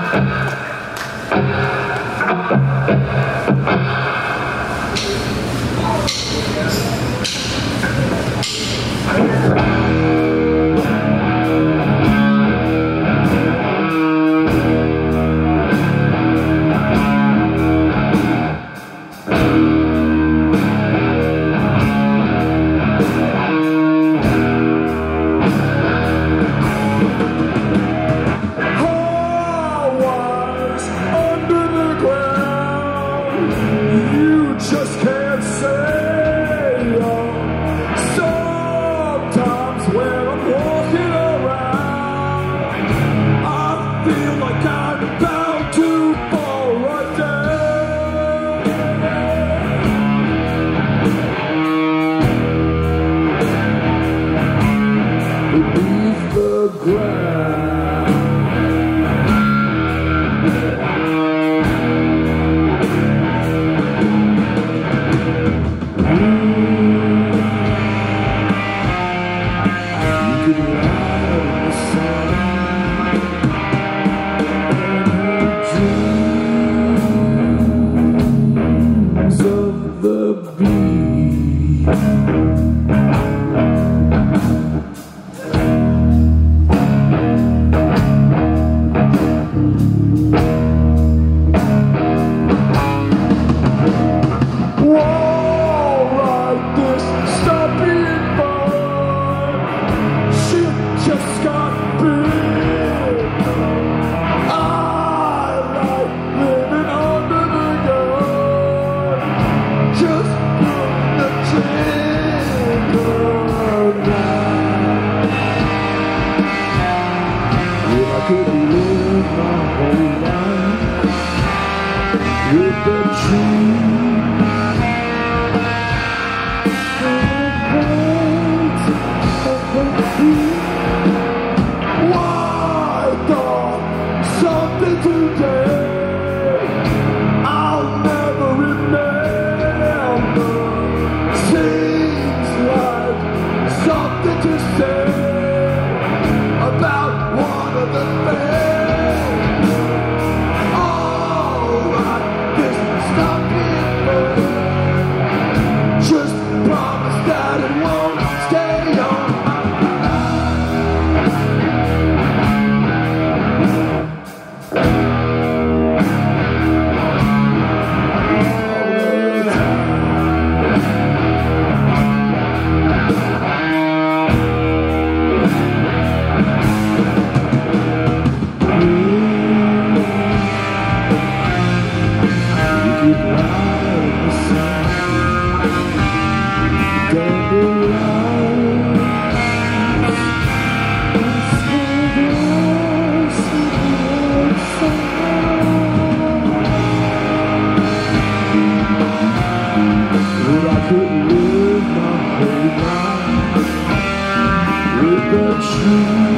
Just can't say. Sometimes when I'm walking around, I feel like I'm about to fall right down beneath the ground. I could live my whole life with the truth. Why thought something today I'll never remember? Seems like something to say about one of the things. Alright, this stop it. Just promise that it won't stay on my with the truth.